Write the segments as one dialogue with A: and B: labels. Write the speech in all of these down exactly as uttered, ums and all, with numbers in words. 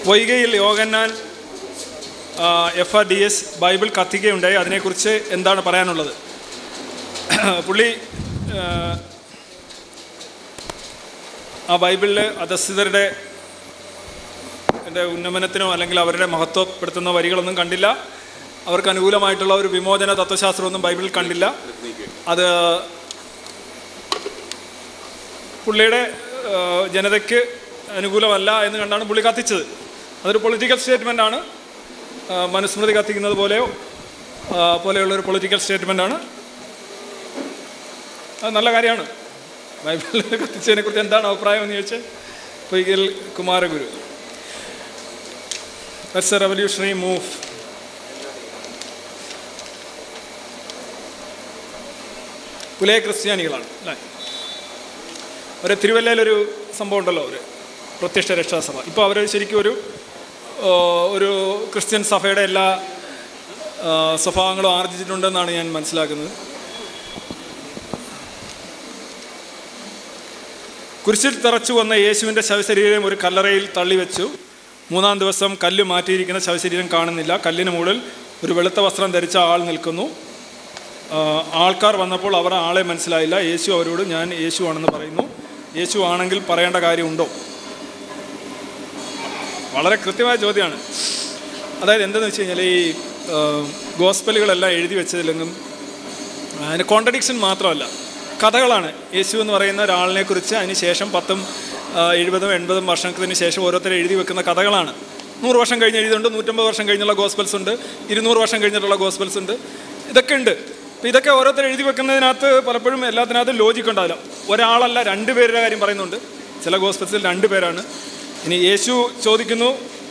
A: പൊയ്കയിൽ Yohannan F R D S Bible കത്തിക്കുകയുണ്ടായി. അതിനെക്കുറിച്ച് എന്താണ് പറയാനുള്ളത്? പുള്ളി ആ ബൈബിളിൽ അധസ്ഥിതരുടെ ഉന്നമനത്തിനോ അല്ലെങ്കിൽ അവരുടെ മഹത്വപ്പെടുത്തുന്ന വരികളൊന്നും കണ്ടില്ല. അവർക്ക് അനുകൂലമായിട്ടുള്ള ഒരു വിമോചന തത്വശാസ്ത്രമൊന്നും ബൈബിളിൽ കണ്ടില്ല. അത് പുള്ളിയുടെ ജനതയ്ക്ക് അനുകൂലമല്ല എന്ന് കണ്ടാണ് പുള്ളി കത്തിച്ചത്. അതൊരു പൊളിറ്റിക്കൽ സ്റ്റേറ്റ്മെൻറ്റാണ്. മനുസ്മൃതി കത്തിക്കുന്നത് പോലെയോ പോലെയുള്ളൊരു പൊളിറ്റിക്കൽ സ്റ്റേറ്റ്മെൻറ്റാണ്. അത് നല്ല കാര്യമാണ്. ബൈബിളിൽ കത്തിച്ചതിനെക്കുറിച്ച് എന്താണ് അഭിപ്രായം എന്ന് ചോദിച്ചാൽ Poykayil Kumaraguru. That's a revolutionary move. Pulaya ക്രിസ്ത്യാനികളാണ് അല്ലേ? ഒരു തിരുവല്ലയിലൊരു സംഭവം ഉണ്ടല്ലോ, ഒരു പ്രത്യക്ഷ രക്ഷാസഭ. ഇപ്പോൾ അവർ ശരിക്കും ഒരു ഒരു ക്രിസ്ത്യൻ സഭയുടെ എല്ലാ സ്വഭാവങ്ങളും ആർജിച്ചിട്ടുണ്ടെന്നാണ് ഞാൻ മനസ്സിലാക്കുന്നത്. കുരിശിൽ തറച്ചു വന്ന യേശുവിൻ്റെ ശവശരീരം ഒരു കല്ലറയിൽ തള്ളിവെച്ചു. മൂന്നാം ദിവസം കല്ല് മാറ്റിയിരിക്കുന്ന ശവശരീരം കാണുന്നില്ല. കല്ലിന് മുകളിൽ ഒരു വെളുത്ത വസ്ത്രം ധരിച്ച ആൾ നിൽക്കുന്നു. ആൾക്കാർ വന്നപ്പോൾ അവർ ആളെ മനസ്സിലായില്ല. യേശു അവരോട് ഞാൻ യേശു ആണെന്ന് പറയുന്നു. യേശു ആണെങ്കിൽ പറയേണ്ട കാര്യമുണ്ടോ? വളരെ കൃത്യമായ ചോദ്യമാണ്. അതായത് എന്തെന്ന് വെച്ച് കഴിഞ്ഞാൽ ഈ ഗോസ്പലുകളെല്ലാം എഴുതി വെച്ചതിലെങ്കിലും അതിന് കോൺട്രഡിക്ഷൻ മാത്രമല്ല, കഥകളാണ്. യേശു എന്ന് പറയുന്ന ഒരാളിനെ കുറിച്ച് അതിന് ശേഷം പത്തും എഴുപതും എൺപതും വർഷത്തിന് ശേഷം ഓരോരുത്തരും എഴുതി വെക്കുന്ന കഥകളാണ്. നൂറ് വർഷം കഴിഞ്ഞ് എഴുതിയുണ്ട്, നൂറ്റമ്പത് വർഷം കഴിഞ്ഞുള്ള ഗോസ്പൽസ് ഉണ്ട്, ഇരുന്നൂറ് വർഷം കഴിഞ്ഞിട്ടുള്ള ഗോസ്പൽസ് ഉണ്ട്. ഇതൊക്കെ ഉണ്ട്. അപ്പോൾ ഇതൊക്കെ ഓരോരുത്തർ എഴുതി വെക്കുന്നതിനകത്ത് പലപ്പോഴും എല്ലാത്തിനകത്തും ലോജിക്ക് ഉണ്ടാവില്ല. ഒരാളല്ല, രണ്ട് പേരുടെ കാര്യം പറയുന്നുണ്ട്. ചില ഗോസ്പൽസിൽ രണ്ട് പേരാണ്. ഇനി യേശു ചോദിക്കുന്നു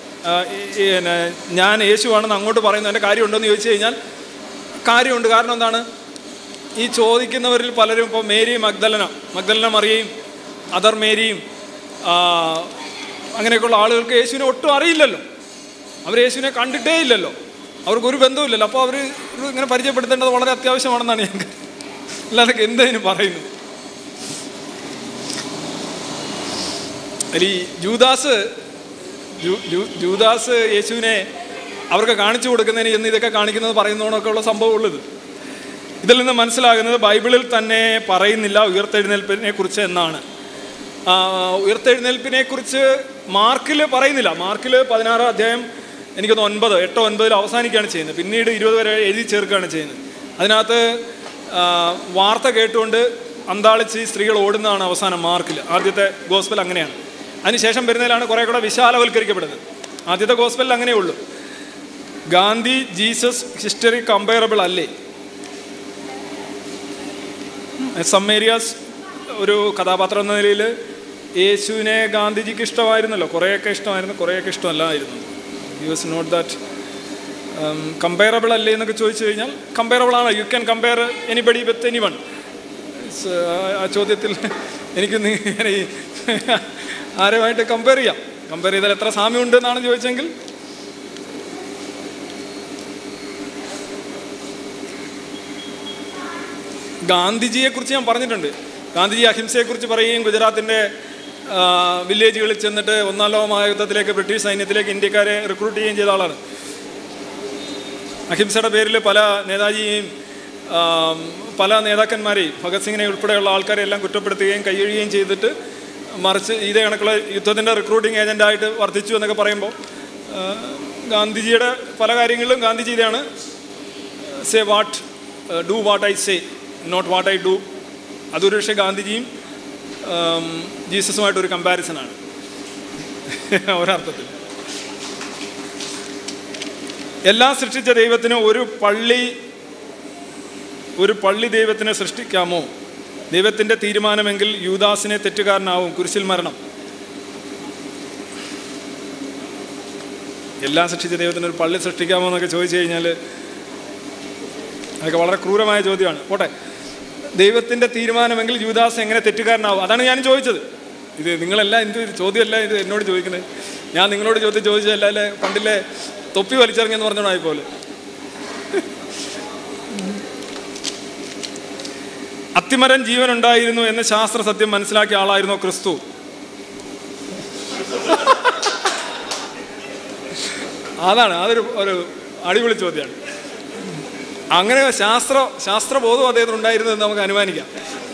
A: ഞാൻ യേശു ആണെന്ന് അങ്ങോട്ട് പറയുന്നു, എൻ്റെ കാര്യമുണ്ടോ എന്ന് ചോദിച്ചു കഴിഞ്ഞാൽ കാര്യമുണ്ട്. കാരണം എന്താണ്? ഈ ചോദിക്കുന്നവരിൽ പലരും ഇപ്പോൾ മേരി മഗ്ദലന മഗ്ദലന മറിയയും അതർ മേരിയും അങ്ങനെയൊക്കെയുള്ള ആളുകൾക്ക് യേശുവിനെ ഒട്ടും അറിയില്ലല്ലോ. അവർ യേശുവിനെ കണ്ടിട്ടേ ഇല്ലല്ലോ, അവർക്കൊരു ബന്ധവുമില്ലല്ലോ. അപ്പോൾ അവർ ഇങ്ങനെ പരിചയപ്പെടുത്തേണ്ടത് വളരെ അത്യാവശ്യമാണെന്നാണ് ഞങ്ങൾക്ക്. അല്ലാതെ എന്തതിന് പറയുന്നു? ഈ ജൂദാസ് ജൂദാസ് യേശുവിനെ അവർക്ക് കാണിച്ചു കൊടുക്കുന്നതിന് എന്ന് ഇതൊക്കെ കാണിക്കുന്നത് പറയുന്നതോടൊക്കെ ഉള്ള സംഭവം ഉള്ളത്. ഇതിൽ നിന്ന് മനസ്സിലാകുന്നത് ബൈബിളിൽ തന്നെ പറയുന്നില്ല ഉയർത്തെഴുന്നേൽപ്പിനെ കുറിച്ച് എന്നാണ്. ഉയർത്തെഴുന്നേൽപ്പിനെ കുറിച്ച് മാർക്കിൽ പറയുന്നില്ല. മാർക്കിൽ പതിനാറാം അധ്യായം എനിക്കൊന്ന് ഒൻപത് എട്ടോ ഒൻപതിൽ അവസാനിക്കുകയാണ് ചെയ്യുന്നത്. പിന്നീട് ഇരുപത് വരെ എഴുതി ചേർക്കുകയാണ് ചെയ്യുന്നത്. അതിനകത്ത് വാർത്ത കേട്ടുകൊണ്ട് അന്താളിച്ച് സ്ത്രീകൾ ഓടുന്നതാണ് അവസാനം മാർക്കിൽ. ആദ്യത്തെ ഗോസ്പൽ അങ്ങനെയാണ്. അതിനുശേഷം വരുന്നതിലാണ് കുറേ കൂടെ വിശാലവൽക്കരിക്കപ്പെടുന്നത്. ആദ്യത്തെ ഗോസ്പലിൽ അങ്ങനെയുള്ളൂ. ഗാന്ധി ജീസസ് ഹിസ്റ്ററി കമ്പയറബിൾ അല്ലേ? സം ഏരിയാസ് ഒരു കഥാപാത്രം എന്ന നിലയിൽ യേശുവിനെ ഗാന്ധിജിക്ക് ഇഷ്ടമായിരുന്നല്ലോ. കുറേയൊക്കെ ഇഷ്ടമായിരുന്നു, കുറേയൊക്കെ ഇഷ്ടമല്ലായിരുന്നു. He was not that comparable അല്ലേ എന്നൊക്കെ ചോദിച്ചു കഴിഞ്ഞാൽ കമ്പയറബിൾ ആണ്. You can compare anybody with anyone. ആ ചോദ്യത്തിൽ എനിക്ക് ഈ ആരുമായിട്ട് കമ്പയർ ചെയ്യാം. കമ്പയർ ചെയ്താൽ എത്ര സാമ്യമുണ്ട് എന്നാണ് ചോദിച്ചെങ്കിൽ ഗാന്ധിജിയെക്കുറിച്ച് ഞാൻ പറഞ്ഞിട്ടുണ്ട്. ഗാന്ധിജി അഹിംസയെക്കുറിച്ച് പറയുകയും ഗുജറാത്തിൻ്റെ വില്ലേജുകളിൽ ചെന്നിട്ട് ഒന്നാം ലോക മഹായുദ്ധത്തിലേക്ക് ബ്രിട്ടീഷ് സൈന്യത്തിലേക്ക് ഇന്ത്യക്കാരെ റിക്രൂട്ട് ചെയ്യുകയും ചെയ്ത ആളാണ്. അഹിംസയുടെ പേരിൽ പല നേതാജിയെയും പല നേതാക്കന്മാരെയും ഭഗത് സിംഗിനെ ഉൾപ്പെടെയുള്ള ആൾക്കാരെ എല്ലാം കുറ്റപ്പെടുത്തുകയും കൈയ്യൊഴിയുകയും ചെയ്തിട്ട് മറിച്ച് ഇതേ കണക്കുള്ള യുദ്ധത്തിൻ്റെ റിക്രൂട്ടിങ് ഏജൻ്റായിട്ട് വർദ്ധിച്ചു എന്നൊക്കെ പറയുമ്പോൾ ഗാന്ധിജിയുടെ പല കാര്യങ്ങളിലും ഗാന്ധിജി ഇതാണ് say what do what I say not what I do. അതൊരു പക്ഷേ ഗാന്ധിജിയും ജീസസുമായിട്ടൊരു കമ്പാരിസനാണ് ഒരർത്ഥത്തിൽ. എല്ലാം സൃഷ്ടിച്ച ദൈവത്തിന് ഒരു പള്ളി ഒരു പള്ളി ദൈവത്തിനെ സൃഷ്ടിക്കാമോ? ദൈവത്തിൻ്റെ തീരുമാനമെങ്കിൽ യൂദാസിനെ തെറ്റുകാരനാവും. കുരിശിൽ മരണം. എല്ലാം സൃഷ്ടിച്ച ദൈവത്തിന് ഒരു പള്ളി സൃഷ്ടിക്കാമോ എന്നൊക്കെ ചോദിച്ചു കഴിഞ്ഞാൽ അതൊക്കെ വളരെ ക്രൂരമായ ചോദ്യമാണ്. പോട്ടെ, ദൈവത്തിൻ്റെ തീരുമാനമെങ്കിൽ യൂദാസ് എങ്ങനെ തെറ്റുകാരനാവും? അതാണ് ഞാൻ ചോദിച്ചത്. ഇത് നിങ്ങളെല്ലാം എന്ത് ചോദ്യമല്ല ഇത് എന്നോട് ചോദിക്കുന്നത്. ഞാൻ നിങ്ങളോട് ചോദ്യം ചോദിച്ചതല്ല, അല്ലേ പണ്ടില്ലേ തൊപ്പി വലിച്ചിറങ്ങിയെന്ന് പറഞ്ഞോണായി പോലെ. അത്തിമരം ജീവനുണ്ടായിരുന്നു എന്ന് ശാസ്ത്ര സത്യം മനസ്സിലാക്കിയ ആളായിരുന്നോ ക്രിസ്തു? അതാണ്, അതൊരു ഒരു അടിപൊളി ചോദ്യമാണ്. അങ്ങനെ ശാസ്ത്ര ശാസ്ത്രബോധം അദ്ദേഹത്തിന് ഉണ്ടായിരുന്നെന്ന് നമുക്ക് അനുമാനിക്കാം.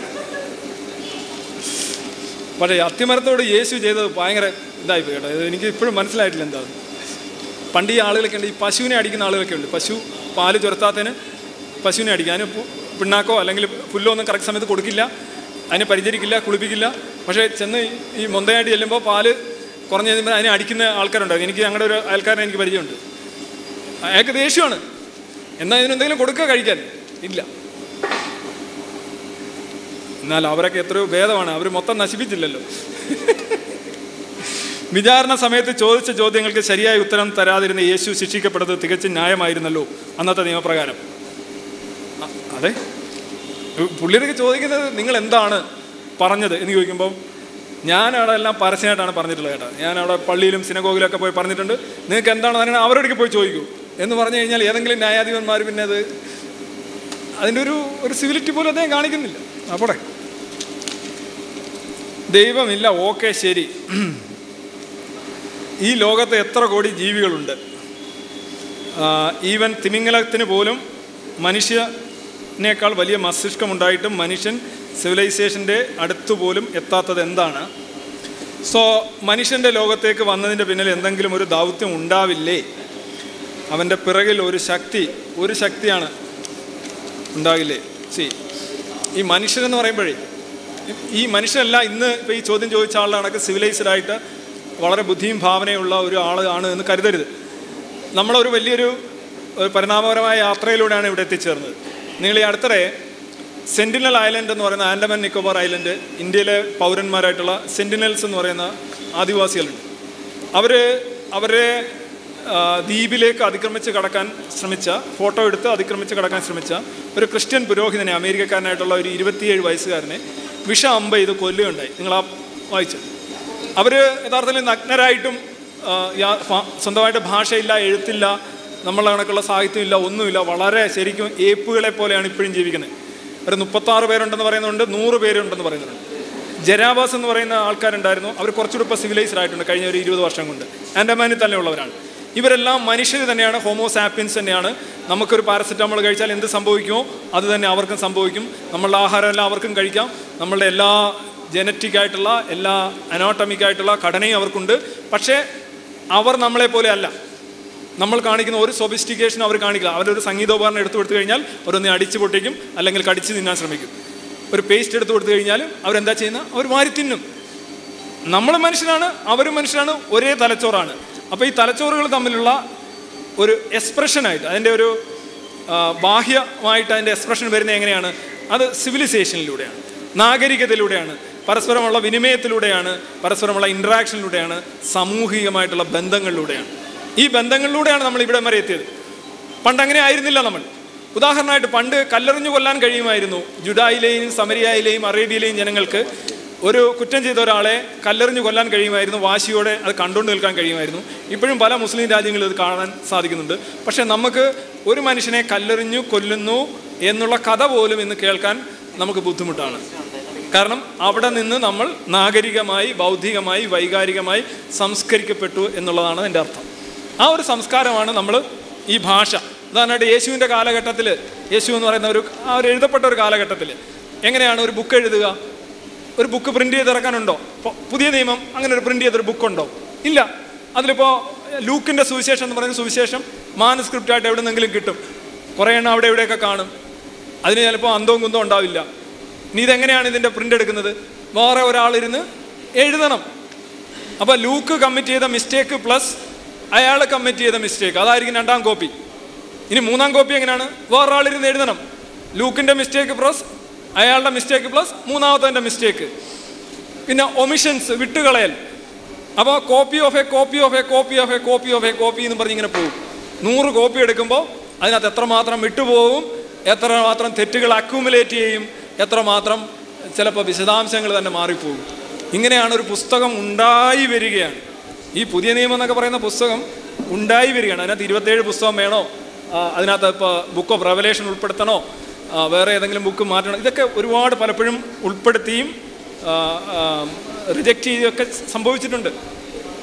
A: പക്ഷേ അത്തിമരത്തോട് യേശു ചെയ്തത് ഭയങ്കര ഇതായിപ്പോയി കേട്ടോ. എനിക്ക് ഇപ്പോഴും മനസ്സിലായിട്ടില്ല എന്താ. പണ്ട് ഈ ആളുകളൊക്കെ ഉണ്ട്, ഈ പശുവിനെ അടിക്കുന്ന ആളുകളൊക്കെ ഉണ്ട്. പശു പാല് ചുരത്താത്തതിന് പശുവിനെ അടിക്കുക. അതിന് പിണ്ണാക്കോ അല്ലെങ്കിൽ പുല്ലോ ഒന്നും കറക്റ്റ് സമയത്ത് കൊടുക്കില്ല, അതിനെ പരിചരിക്കില്ല, കുളിപ്പിക്കില്ല. പക്ഷേ ചെന്ന് ഈ മൊന്തയായിട്ട് ചെല്ലുമ്പോൾ പാല് കുറഞ്ഞ് കഴിയുമ്പോൾ അതിനെ അടിക്കുന്ന ആൾക്കാരുണ്ടാകും. എനിക്ക് ഞങ്ങളുടെ ഒരു അയൽക്കാരനെ എനിക്ക് പരിചയമുണ്ട്. അയാൾക്ക് ദേഷ്യമാണ്. എന്നാൽ ഇതിനെന്തെങ്കിലും കൊടുക്കുക കഴിക്കാൻ ഇല്ല. എന്നാൽ അവരൊക്കെ എത്രയോ ഭേദമാണ്, അവർ മൊത്തം നശിപ്പിച്ചില്ലല്ലോ. വിചാരണ സമയത്ത് ചോദിച്ച ചോദ്യങ്ങൾക്ക് ശരിയായ ഉത്തരം തരാതിരുന്ന യേശു ശിക്ഷിക്കപ്പെട്ടത് തികച്ചും ന്യായമായിരുന്നല്ലോ അന്നത്തെ നിയമപ്രകാരം. അതെ, പുള്ളിയൊക്കെ ചോദിക്കുന്നത് നിങ്ങൾ എന്താണ് പറഞ്ഞത് എന്ന് ചോദിക്കുമ്പോൾ ഞാൻ അവിടെ എല്ലാം പരസ്യമായിട്ടാണ് പറഞ്ഞിട്ടുള്ളത് കേട്ടോ. ഞാൻ അവിടെ പള്ളിയിലും സിനഗോഗിലൊക്കെ പോയി പറഞ്ഞിട്ടുണ്ട്. നിങ്ങൾക്ക് എന്താണ് പറയുന്നത് അവരോടൊക്കെ പോയി ചോദിക്കൂ എന്ന് പറഞ്ഞു കഴിഞ്ഞാൽ ഏതെങ്കിലും ന്യായാധിപന്മാർ പിന്നെ അത് അതിൻ്റെ ഒരു ഒരു സിവിലിറ്റി പോലും അദ്ദേഹം കാണിക്കുന്നില്ല. അപ്പോടെ ദൈവമില്ല, ഓക്കെ ശരി. ഈ ലോകത്ത് എത്ര കോടി ജീവികളുണ്ട്. ഈവൻ തിമിംഗലത്തിന് പോലും മനുഷ്യനേക്കാൾ വലിയ മസ്തിഷ്കമുണ്ടായിട്ടും മനുഷ്യൻ സിവിലൈസേഷൻ്റെ അടുത്തുപോലും എത്താത്തത് എന്താണ്? സോ മനുഷ്യൻ്റെ ലോകത്തേക്ക് വന്നതിൻ്റെ പിന്നിൽ എന്തെങ്കിലും ഒരു ദൗത്യം ഉണ്ടാവില്ലേ? അവൻ്റെ പിറകിൽ ഒരു ശക്തി ഒരു ശക്തിയാണ് ഉണ്ടാകില്ലേ? സി ഈ മനുഷ്യനെന്ന് പറയുമ്പോഴേ ഈ മനുഷ്യനല്ല ഇന്ന് ഇപ്പോൾ ഈ ചോദ്യം ചോദിച്ച ആളുടെ കണക്ക് സിവിലൈസ്ഡ് ആയിട്ട് വളരെ ബുദ്ധിയും ഭാവനയുള്ള ഒരു ആൾ ആണ് എന്ന് കരുതരുത്. നമ്മളൊരു വലിയൊരു പരിണാമപരമായ യാത്രയിലൂടെയാണ് ഇവിടെ എത്തിച്ചേർന്നത്. നിങ്ങൾ ഈ അടുത്തിടെ സെൻറ്റിനൽ ഐലൻഡ് എന്ന് പറയുന്ന ആൻഡമാൻ നിക്കോബാർ ഐലൻഡ്, ഇന്ത്യയിലെ പൗരന്മാരായിട്ടുള്ള സെൻറ്റിനൽസ് എന്ന് പറയുന്ന ആദിവാസികളുണ്ട്. അവർ അവരെ ദ്വീപിലേക്ക് അതിക്രമിച്ച് കടക്കാൻ ശ്രമിച്ച, ഫോട്ടോ എടുത്ത് അതിക്രമിച്ച് കടക്കാൻ ശ്രമിച്ച ഒരു ക്രിസ്ത്യൻ പുരോഹിതനെ, അമേരിക്കക്കാരനായിട്ടുള്ള ഒരു ഇരുപത്തിയേഴ് വയസ്സുകാരനെ വിഷ അമ്പ ചെയ്ത് കൊല്ലുകയുണ്ടായി. നിങ്ങൾ ആ വായിച്ചു. അവർ യഥാർത്ഥത്തിൽ നഗ്നരായിട്ടും സ്വന്തമായിട്ട് ഭാഷയില്ല, എഴുത്തില്ല, നമ്മളെ കണക്കുള്ള സാഹിത്യമില്ല, ഒന്നുമില്ല, വളരെ ശരിക്കും ഏപ്പുകളെ പോലെയാണ് ഇപ്പോഴും ജീവിക്കുന്നത്. ഒരു മുപ്പത്താറ് പേരുണ്ടെന്ന് പറയുന്നുണ്ട്, നൂറ് പേരുണ്ടെന്ന് പറയുന്നുണ്ട്. ജരാബാസ് എന്ന് പറയുന്ന ആൾക്കാരുണ്ടായിരുന്നു. അവർ കുറച്ചുകൂടെ ഇപ്പോൾ സിവിലൈസ്ഡ് ആയിട്ടുണ്ട് കഴിഞ്ഞ ഒരു ഇരുപത് വർഷം കൊണ്ട്. ആൻഡമാനിൽ തന്നെ ഉള്ളവരാണ്. ഇവരെല്ലാം മനുഷ്യർ തന്നെയാണ്, ഹോമോ സാപ്പിയൻസ് തന്നെയാണ്. നമുക്കൊരു പാരസെറ്റാമോൾ കഴിച്ചാൽ എന്ത് സംഭവിക്കുമോ അത് തന്നെ അവർക്കും സംഭവിക്കും. നമ്മളുടെ ആഹാരമെല്ലാം അവർക്കും കഴിക്കാം. നമ്മളുടെ എല്ലാ ജനറ്റിക് ആയിട്ടുള്ള എല്ലാ അനാട്ടമിക് ആയിട്ടുള്ള ഘടനയും അവർക്കുണ്ട്. പക്ഷേ അവർ നമ്മളെ പോലെ അല്ല. നമ്മൾ കാണിക്കുന്ന ഒരു സൊഫിസ്റ്റിക്കേഷനും അവർ കാണിക്കില്ല. അവരൊരു സംഗീതോപകരണം എടുത്തു കൊടുത്തു കഴിഞ്ഞാൽ അവരൊന്ന് അടിച്ചു പൊട്ടിക്കും, അല്ലെങ്കിൽ കടിച്ച് തിന്നാൻ ശ്രമിക്കും. ഒരു പേസ്റ്റ് എടുത്തു കൊടുത്തു കഴിഞ്ഞാൽ അവരെന്താ ചെയ്യുന്നത്? അവർ വാരി തിന്നും. നമ്മൾ മനുഷ്യനാണ്, അവരും മനുഷ്യനാണ്, ഒരേ തലച്ചോറാണ്. അപ്പോൾ ഈ തലച്ചോറുകൾ തമ്മിലുള്ള ഒരു എക്സ്പ്രഷനായിട്ട്, അതിൻ്റെ ഒരു ബാഹ്യമായിട്ട് അതിൻ്റെ എക്സ്പ്രഷൻ വരുന്നത് എങ്ങനെയാണ്? അത് സിവിലൈസേഷനിലൂടെയാണ്, നാഗരികതയിലൂടെയാണ്, പരസ്പരമുള്ള വിനിമയത്തിലൂടെയാണ്, പരസ്പരമുള്ള ഇൻട്രാക്ഷനിലൂടെയാണ്, സാമൂഹികമായിട്ടുള്ള ബന്ധങ്ങളിലൂടെയാണ്. ഈ ബന്ധങ്ങളിലൂടെയാണ് നമ്മൾ ഇവിടെ വരെ എത്തിയത്. പണ്ട് അങ്ങനെ ആയിരുന്നില്ല നമ്മൾ. ഉദാഹരണമായിട്ട് പണ്ട് കല്ലെറിഞ്ഞു കൊല്ലാൻ കഴിയുമായിരുന്നു. ജുഡായിലെയും സമരിയയിലെയും അറേബ്യയിലെയും ജനങ്ങൾക്ക് ഒരു കുറ്റം ചെയ്ത ഒരാളെ കല്ലെറിഞ്ഞു കൊല്ലാൻ കഴിയുമായിരുന്നു. വാശിയോടെ അത് കണ്ടുകൊണ്ട് നിൽക്കാൻ കഴിയുമായിരുന്നു. ഇപ്പോഴും പല മുസ്ലിം രാജ്യങ്ങളിൽ ഇത് കാണാൻ സാധിക്കുന്നുണ്ട്. പക്ഷേ നമുക്ക് ഒരു മനുഷ്യനെ കല്ലെറിഞ്ഞു കൊല്ലുന്നു എന്നുള്ള കഥ പോലും ഇന്ന് കേൾക്കാൻ നമുക്ക് ബുദ്ധിമുട്ടാണ്. കാരണം അവിടെ നിന്ന് നമ്മൾ നാഗരികമായി, ബൗദ്ധികമായി, വൈകാരികമായി സംസ്കരിക്കപ്പെട്ടു എന്നുള്ളതാണ് എൻ്റെ അർത്ഥം. ആ ഒരു സംസ്കാരമാണ് നമ്മൾ ഈ ഭാഷ. ഉദാഹരണമായിട്ട് യേശുവിൻ്റെ കാലഘട്ടത്തിൽ, യേശു എന്ന് പറയുന്ന ഒരു ആ ഒരു എഴുതപ്പെട്ട ഒരു കാലഘട്ടത്തിൽ എങ്ങനെയാണ് ഒരു ബുക്ക് എഴുതുക? ഒരു ബുക്ക് പ്രിൻ്റ് ചെയ്തിറക്കാനുണ്ടോ? പുതിയ നിയമം അങ്ങനെ ഒരു പ്രിൻ്റ് ചെയ്തൊരു ബുക്കുണ്ടോ? ഇല്ല. അതിലിപ്പോൾ ലൂക്കിൻ്റെ സുവിശേഷം എന്ന് പറയുന്ന സുവിശേഷം മാനുസ്ക്രിപ്റ്റായിട്ട് എവിടെ നിന്നെങ്കിലും കിട്ടും. കുറേ എണ്ണം അവിടെ എവിടെയൊക്കെ കാണും. അതിന് ചിലപ്പോൾ അന്തവും കുന്തവും ഉണ്ടാവില്ല. ഇനി ഇതെങ്ങനെയാണ് ഇതിൻ്റെ പ്രിൻ്റ് എടുക്കുന്നത്? വേറെ ഒരാളിരുന്ന് എഴുതണം. അപ്പോൾ ലൂക്ക് കമ്മിറ്റ് ചെയ്ത മിസ്റ്റേക്ക് പ്ലസ് അയാൾ കമ്മിറ്റ് ചെയ്ത മിസ്റ്റേക്ക്, അതായിരിക്കും രണ്ടാം കോപ്പി. ഇനി മൂന്നാം കോപ്പി എങ്ങനെയാണ്? വേറൊരാളിരുന്ന് എഴുതണം. ലൂക്കിൻ്റെ മിസ്റ്റേക്ക് പ്ലസ് അയാളുടെ മിസ്റ്റേക്ക് പ്ലസ് മൂന്നാമത്തെ മിസ്റ്റേക്ക്. പിന്നെ ഒമിഷൻസ്, വിട്ടുകളയൽ. അപ്പോൾ copy of a copy of a copy of a copy of a copy എന്ന് പറഞ്ഞ് ഇങ്ങനെ പോകും. നൂറ് കോപ്പി എടുക്കുമ്പോൾ അതിനകത്ത് എത്രമാത്രം വിട്ടുപോകും, എത്രമാത്രം തെറ്റുകൾ അക്യൂമുലേറ്റ് ചെയ്യും, എത്രമാത്രം ചിലപ്പോൾ വിശദാംശങ്ങൾ തന്നെ മാറിപ്പോകും. ഇങ്ങനെയാണ് ഒരു പുസ്തകം ഉണ്ടായി വരികയാണ്. ഈ പുതിയ നിയമം എന്നൊക്കെ പറയുന്ന പുസ്തകം ഉണ്ടായി വരികയാണ്. അതിനകത്ത് ഇരുപത്തേഴ് പുസ്തകം വേണോ? അതിനകത്ത് ഇപ്പോൾ ബുക്ക് ഓഫ് റെവലേഷൻ ഉൾപ്പെടുത്തണോ? വേറെ ഏതെങ്കിലും ബുക്ക് മാറ്റണം? ഇതൊക്കെ ഒരുപാട് പലപ്പോഴും ഉൾപ്പെടുത്തിയും റിജക്റ്റ് ചെയ്യുകയൊക്കെ സംഭവിച്ചിട്ടുണ്ട്.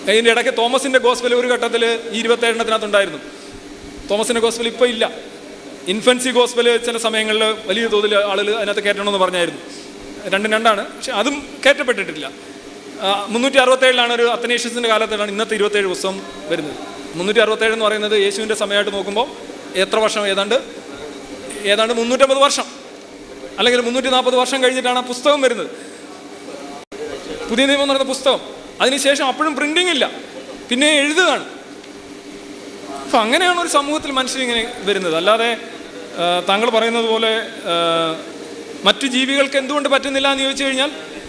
A: അതിൻ്റെ ഇടയ്ക്ക് തോമസിൻ്റെ ഗോസ്പൽ ഒരു ഘട്ടത്തിൽ ഈ ഇരുപത്തേഴെണ്ണത്തിനകത്തുണ്ടായിരുന്നു. തോമസിൻ്റെ ഗോസ്പൽ ഇപ്പോൾ ഇല്ല. ഇൻഫൻസി ഗോസ്പൽ ചില സമയങ്ങളിൽ വലിയ തോതിൽ ആളുകൾ അതിനകത്ത് കയറ്റണമെന്ന് പറഞ്ഞായിരുന്നു. രണ്ടും രണ്ടാണ്, പക്ഷെ അതും കയറ്റപ്പെട്ടിട്ടില്ല. മുന്നൂറ്റി അറുപത്തേഴിലാണ് ഒരു അത്തനേഷ്യസിൻ്റെ കാലത്താണ് ഇന്നത്തെ ഇരുപത്തേഴ് പുസ്തകം വരുന്നത്. മുന്നൂറ്റി അറുപത്തേഴ് എന്ന് പറയുന്നത് യേശുവിൻ്റെ സമയമായിട്ട് നോക്കുമ്പോൾ എത്ര വർഷം? ഏതാണ്ട് ഏതാണ്ട് മുന്നൂറ്റമ്പത് വർഷം അല്ലെങ്കിൽ മുന്നൂറ്റി നാൽപ്പത് വർഷം കഴിഞ്ഞിട്ടാണ് ആ പുസ്തകം വരുന്നത്. പുതിയ നിയമം എന്ന് പറയുന്ന പുസ്തകം. അതിനുശേഷം അപ്പോഴും പ്രിന്റിംഗ് ഇല്ല, പിന്നെ എഴുതുകയാണ്. അപ്പം അങ്ങനെയാണ് ഒരു സമൂഹത്തിൽ മനുഷ്യരിങ്ങനെ വരുന്നത്. അല്ലാതെ താങ്കൾ പറയുന്നത് പോലെ മറ്റു ജീവികൾക്ക് എന്തുകൊണ്ട് പറ്റുന്നില്ല എന്ന് ചോദിച്ചു കഴിഞ്ഞാൽ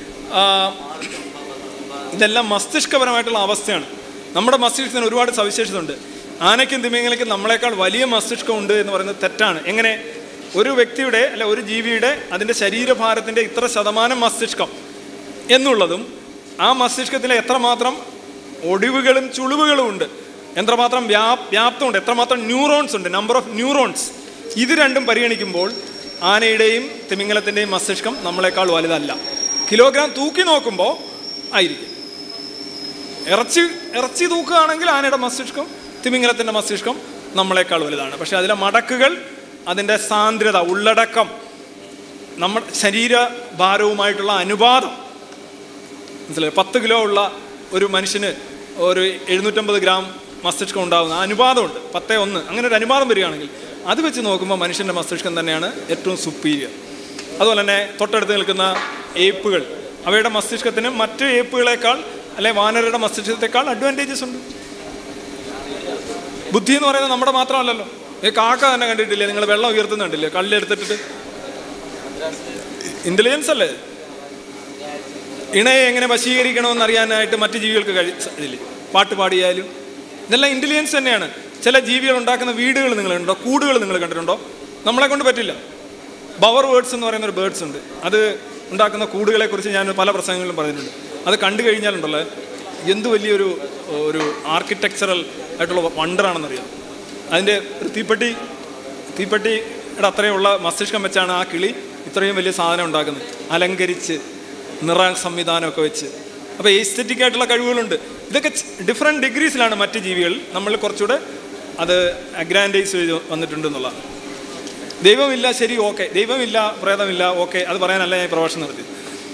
A: ഇതെല്ലാം മസ്തിഷ്കപരമായിട്ടുള്ള അവസ്ഥയാണ്. നമ്മുടെ മസ്തിഷ്കത്തിന് ഒരുപാട് സവിശേഷത ഉണ്ട്. ആനയ്ക്കും തിമിംഗലയ്ക്കും നമ്മളെക്കാൾ വലിയ മസ്തിഷ്കമുണ്ട് എന്ന് പറയുന്നത് തെറ്റാണ്. എങ്ങനെ? ഒരു വ്യക്തിയുടെ അല്ല ഒരു ജീവിയുടെ അതിൻ്റെ ശരീരഭാരത്തിൻ്റെ ഇത്ര ശതമാനം മസ്തിഷ്കം എന്നുള്ളതും ആ മസ്തിഷ്കത്തിലെ എത്രമാത്രം ഒടിവുകളും ചുളിവുകളും ഉണ്ട്, എത്രമാത്രം വ്യാ വ്യാപ്തമുണ്ട്, എത്രമാത്രം ന്യൂറോൺസ് ഉണ്ട്, നമ്പർ ഓഫ് ന്യൂറോൺസ്, ഇത് രണ്ടും പരിഗണിക്കുമ്പോൾ ആനയുടെയും തിമിംഗലത്തിൻ്റെയും മസ്തിഷ്കം നമ്മളെക്കാൾ വലുതല്ല. കിലോഗ്രാം തൂക്കി നോക്കുമ്പോൾ ആയിരിക്കും. ഇറച്ചി ഇറച്ചി തൂക്കുകയാണെങ്കിൽ ആനയുടെ മസ്തിഷ്കം തിമിംഗലത്തിൻ്റെ മസ്തിഷ്കം നമ്മളെക്കാൾ വലുതാണ്. പക്ഷെ അതിലെ മടക്കുകൾ, അതിൻ്റെ സാന്ദ്രത, ഉള്ളടക്കം, നമ്മുടെ ശരീരഭാരവുമായിട്ടുള്ള അനുപാതം മനസ്സിലായി. പത്ത് കിലോ ഉള്ള ഒരു മനുഷ്യന് ഒരു എഴുന്നൂറ്റമ്പത് ഗ്രാം മസ്തിഷ്കം ഉണ്ടാകുന്ന അനുപാതമുണ്ട്, പത്തേ ഒന്ന്, അങ്ങനെ ഒരു അനുപാതം വരികയാണെങ്കിൽ അത് വെച്ച് നോക്കുമ്പോൾ മനുഷ്യൻ്റെ മസ്തിഷ്കം തന്നെയാണ് ഏറ്റവും സുപ്പീരിയർ. അതുപോലെ തന്നെ തൊട്ടടുത്ത് നിൽക്കുന്ന ഏപ്പുകൾ, അവയുടെ മസ്തിഷ്കത്തിന് മറ്റ് ഏപ്പുകളെക്കാൾ അല്ലെ വാനരയുടെ മസ്തിഷ്കത്തെക്കാൾ അഡ്വാൻറ്റേജസ് ഉണ്ട്. ബുദ്ധി എന്ന് പറയുന്നത് നമ്മുടെ മാത്രമല്ലല്ലോ. ഈ കാക്ക തന്നെ കണ്ടിട്ടില്ലേ? നിങ്ങൾ വെള്ളം ഉയർത്തുന്നുണ്ടല്ലേ കല്ലെടുത്തിട്ട്? ഇൻ്റലിജൻസ് അല്ലേ? ഇണയെ എങ്ങനെ വശീകരിക്കണമെന്ന് അറിയാനായിട്ട് മറ്റ് ജീവികൾക്ക് കഴിയില്ലേ? പാട്ട് പാടിയാലും ഇതെല്ലാം ഇൻ്റലിജൻസ് തന്നെയാണ്. ചില ജീവികൾ ഉണ്ടാക്കുന്ന വീടുകൾ നിങ്ങൾ കണ്ടോ? കൂടുകൾ നിങ്ങൾ കണ്ടിട്ടുണ്ടോ? നമ്മളെ കൊണ്ട് പറ്റില്ല. ബവർ ബേർഡ്സ് എന്ന് പറയുന്ന ഒരു ബേർഡ്സ് ഉണ്ട്. അത് ഉണ്ടാക്കുന്ന കൂടുകളെ കുറിച്ച് ഞാൻ പല പ്രസംഗങ്ങളിലും പറഞ്ഞിട്ടുണ്ട്. അത് കണ്ടു കഴിഞ്ഞാലുണ്ടല്ലോ എന്ത് വലിയൊരു ഒരു ആർക്കിടെക്ചറൽ ആയിട്ടുള്ള വണ്ടറാണെന്നറിയാം. അതിൻ്റെ തീപ്പെട്ടി തീപ്പെട്ടിയുടെ അത്രയുള്ള മസ്തിഷ്കം വെച്ചാണ് ആ കിളി ഇത്രയും വലിയ സാധനം ഉണ്ടാക്കുന്നത്, അലങ്കരിച്ച് നിറ സംവിധാനമൊക്കെ വെച്ച്. അപ്പോൾ എസ്തെറ്റിക് ആയിട്ടുള്ള കഴിവുകളുണ്ട്. ഇതൊക്കെ ഡിഫറെൻറ്റ് ഡിഗ്രീസിലാണ് മറ്റ് ജീവികൾ. നമ്മൾ കുറച്ചുകൂടെ അത് അഗ്രാൻഡൈസ് ചെയ്ത് വന്നിട്ടുണ്ട് എന്നുള്ളതാണ്. ദൈവമില്ല, ശരി, ഓക്കെ, ദൈവമില്ല, പ്രേതമില്ല, ഓക്കെ, അത് പറയാനല്ല ഞാൻ പ്രഭാഷണം നടത്തി.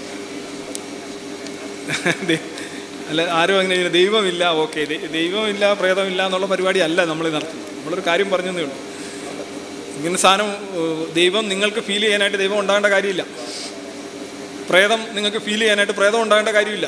A: അല്ല, ആരും അങ്ങനെ ദൈവമില്ല, ഓക്കെ, ദൈവമില്ല, പ്രേതമില്ല എന്നുള്ള പരിപാടി അല്ല നമ്മൾ നടത്തുന്നത്. നമ്മളൊരു കാര്യം പറഞ്ഞതേ ഉള്ളൂ. ഇങ്ങനെ സാധനം ദൈവം നിങ്ങൾക്ക് ഫീൽ ചെയ്യാനായിട്ട് ദൈവം ഉണ്ടാകേണ്ട കാര്യമില്ല. പ്രേതം നിങ്ങൾക്ക് ഫീൽ ചെയ്യാനായിട്ട് പ്രേതം ഉണ്ടാകേണ്ട കാര്യമില്ല.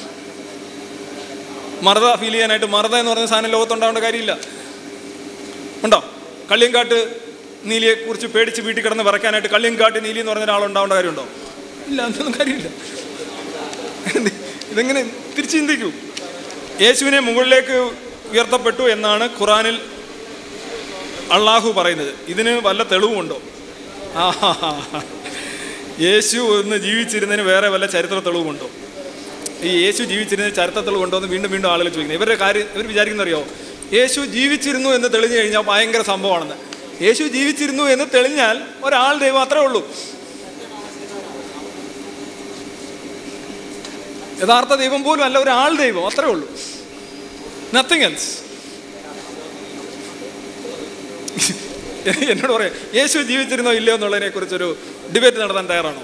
A: മറുത ഫീൽ ചെയ്യാനായിട്ട് മറുത എന്ന് പറയുന്ന സാധനം ലോകത്തുണ്ടാകേണ്ട കാര്യമില്ല. ഉണ്ടോ? കള്ളിയങ്കാട്ട് നീലിയെക്കുറിച്ച് പേടിച്ച് വീട്ടിൽ കിടന്ന് വിറയ്ക്കാനായിട്ട് കള്ളിയങ്കാട്ട് നീലി എന്ന് പറഞ്ഞ ഒരാളുണ്ടാവേണ്ട കാര്യമുണ്ടോ? ഇല്ല, അതൊന്നും കാര്യമില്ല. ഇതെങ്ങനെ തിരിച്ചു ചിന്തിക്കൂ. യേശുവിനെ മുകളിലേക്ക് ഉയർത്തപ്പെട്ടു എന്നാണ് ഖുറാനിൽ അള്ളാഹു പറയുന്നത്. ഇതിന് വല്ല തെളിവുമുണ്ടോ? ആ യേശു ഒന്ന് ജീവിച്ചിരുന്നതിന് വേറെ വല്ല ചരിത്ര തെളിവുമുണ്ടോ? ഈ യേശു ജീവിച്ചിരുന്ന ചരിത്ര തെളിവുണ്ടോ എന്ന് വീണ്ടും വീണ്ടും ആളുകൾ ചോദിക്കുന്നത്. ഇവരുടെ കാര്യം ഇവർ വിചാരിക്കുന്നറിയോ? യേശു ജീവിച്ചിരുന്നു എന്ന് തെളിഞ്ഞു കഴിഞ്ഞാൽ ഭയങ്കര സംഭവമാണെന്ന്. യേശു ജീവിച്ചിരുന്നു എന്ന് തെളിഞ്ഞാൽ ഒരാൾ ദൈവം അത്രേ ഉള്ളൂ. യഥാർത്ഥ ദൈവം പോലും അല്ല, ഒരാൾ ദൈവം അത്രേ ഉള്ളൂ, നത്തിങ് എൽസ്. എന്നോട് പറയാം, യേശു ജീവിച്ചിരുന്നോ ഇല്ലയോ എന്നുള്ളതിനെ കുറിച്ചൊരു ഡിബേറ്റ് നടത്താൻ തയ്യാറാണോ?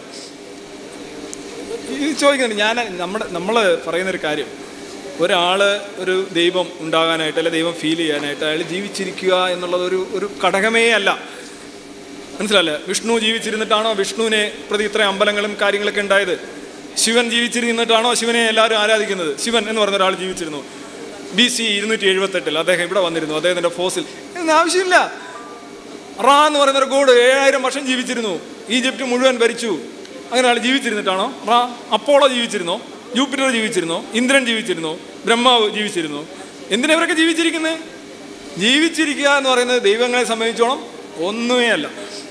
A: ഇത് ചോദിക്കുന്നുണ്ട്. ഞാൻ നമ്മുടെ നമ്മൾ പറയുന്നൊരു കാര്യം, ഒരാൾ ഒരു ദൈവം ഉണ്ടാകാനായിട്ട് അല്ലെ ദൈവം ഫീൽ ചെയ്യാനായിട്ട് അയാൾ ജീവിച്ചിരിക്കുക എന്നുള്ളത് ഒരു ഒരു ഘടകമേ അല്ല. മനസ്സിലല്ലേ? വിഷ്ണു ജീവിച്ചിരുന്നിട്ടാണോ വിഷ്ണുവിനെ പ്രതി ഇത്രയും അമ്പലങ്ങളും കാര്യങ്ങളൊക്കെ ഉണ്ടായത്? ശിവൻ ജീവിച്ചിരുന്നിട്ടാണോ ശിവനെ എല്ലാവരും ആരാധിക്കുന്നത്? ശിവൻ എന്ന് പറയുന്ന ഒരാൾ ജീവിച്ചിരുന്നു ബി സി ഇരുന്നൂറ്റി എഴുപത്തെട്ടിൽ. അദ്ദേഹം ഇവിടെ വന്നിരുന്നു. അദ്ദേഹത്തിൻ്റെ ഫോസിൽ ഇതിന് ആവശ്യമില്ല. റാ എന്ന് പറയുന്ന ഒരു ഗോഡ് ഏഴായിരം വർഷം ജീവിച്ചിരുന്നു, ഈജിപ്റ്റ് മുഴുവൻ ഭരിച്ചു. അങ്ങനെ ആൾ ജീവിച്ചിരുന്നിട്ടാണോ റാ? അപ്പോളോ ജീവിച്ചിരുന്നോ? ജൂപ്പിറ്റർ ജീവിച്ചിരുന്നോ? ഇന്ദ്രൻ ജീവിച്ചിരുന്നോ? ബ്രഹ്മാവ് ജീവിച്ചിരുന്നോ? എന്തിനാ ഇവരൊക്കെ ജീവിച്ചിരിക്കുന്നത്? ജീവിച്ചിരിക്കുക എന്ന് പറയുന്നത് ദൈവങ്ങളെ സംബന്ധിച്ചോളം ഒന്നുമേ അല്ല.